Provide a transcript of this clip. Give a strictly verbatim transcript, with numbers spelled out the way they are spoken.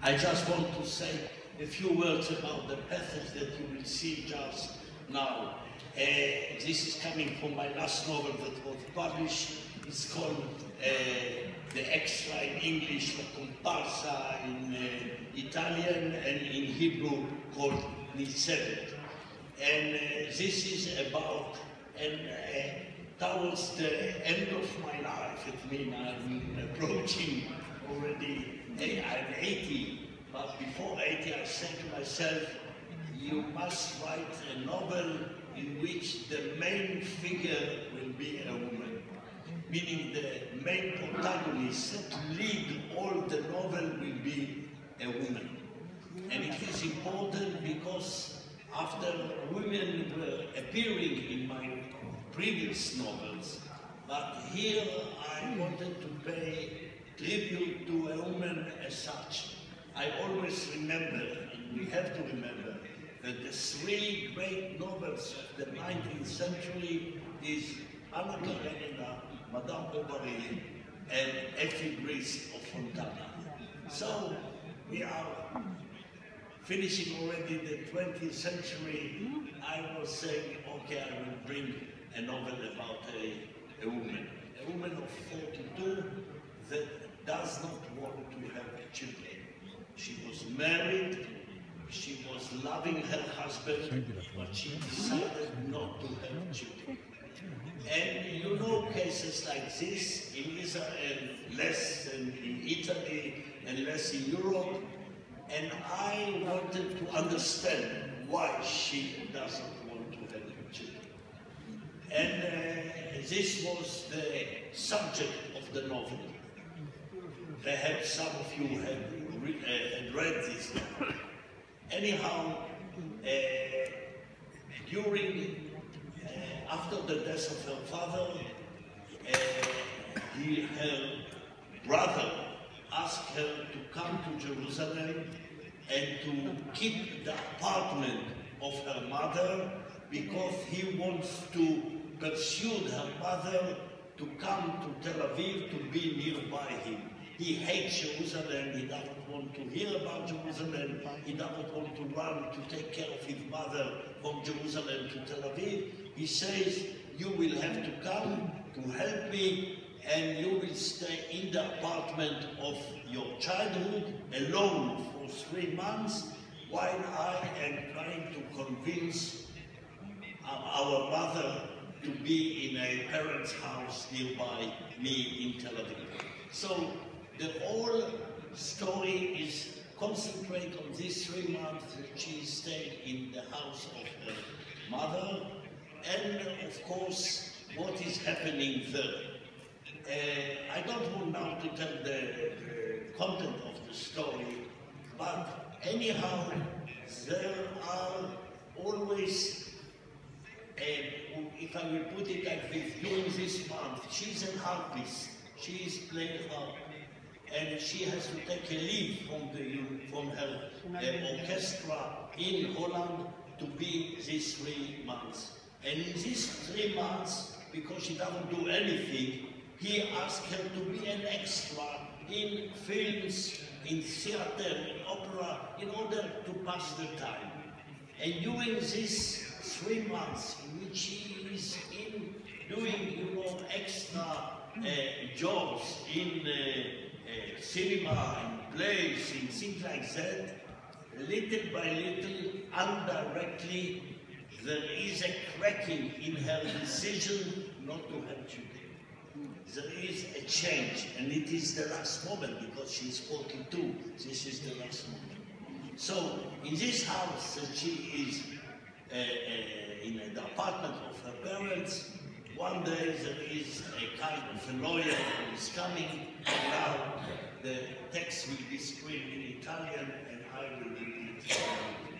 I just want to say a few words about the passage that you will see just now. Uh, this is coming from my last novel that was published. It's called uh, The Extra in English, La Comparsa in uh, Italian, and in Hebrew called Nisevet. And uh, this is about, and uh, towards the end of my life, it means I'm approaching already, I'm eighty, but before eighty I said to myself, you must write a novel in which the main figure will be a woman, meaning the main protagonist that lead all the novel will be a woman. And it is important because after women were appearing in my previous novels, but here I wanted to pay tribute to a woman as such. I always remember, and we have to remember, that the three great novels of the nineteenth century is Anna Karenina, Madame Bovary, and Effie Briest of Fontana. So we are finishing already the twentieth century. I was saying, okay, I will bring a novel about a, a woman, a woman of forty-two that does not want to have children. She was married, she was loving her husband, but she decided not to have children. And you know cases like this in Israel, less than in Italy and less in Europe. And I wanted to understand why she doesn't want to have children. And uh, this was the subject of the novel. Perhaps some of you have, re uh, had read this novel. Anyhow, uh, during, uh, after the death of her father, uh, he, her brother asked her to come to Jerusalem and to keep the apartment of her mother because he wants to pursue her mother to come to Tel Aviv to be nearby him. He hates Jerusalem, he doesn't want to hear about Jerusalem, he doesn't want to run to take care of his mother from Jerusalem to Tel Aviv. He says, you will have to come to help me and you will stay in the apartment of your childhood alone for three months while I am trying to convince our mother to be in a parent's house nearby me in Tel Aviv. So the whole story is concentrated on these three months that she stayed in the house of her mother, and of course what is happening there. Uh, I don't want now to tell the, the content of the story, but anyhow there are always, uh, if I will put it like this, during this month she's an harpist, she is playing harp, and she has to take a leave from, the, from her uh, orchestra in Holland to be these three months. And in these three months, because she doesn't do anything, he asked her to be an extra in films, in theater, in opera, in order to pass the time. And during these three months in which she is in doing, you know, extra uh, jobs in uh, Uh, cinema, in plays, in things like that, little by little, indirectly, there is a cracking in her decision not to have children. There is a change, and it is the last moment, because she's forty-two, this is the last moment. So, in this house that she is uh, uh, in the apartment of her parents, one day there is a kind of a lawyer who is coming, and now the text will be screened in Italian and I will read it.